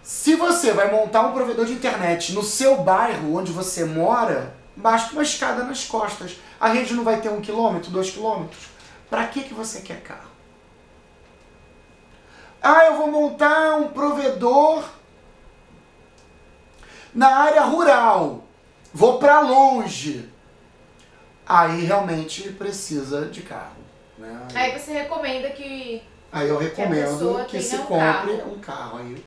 Se você vai montar um provedor de internet no seu bairro, onde você mora, basta uma escada nas costas. A rede não vai ter 1 quilômetro, 2 quilômetros. Para que você quer carro? Ah, eu vou montar um provedor na área rural. Vou para longe. Aí realmente precisa de carro. Né? Aí você recomenda que... Aí eu recomendo que se compre um um carro. Aí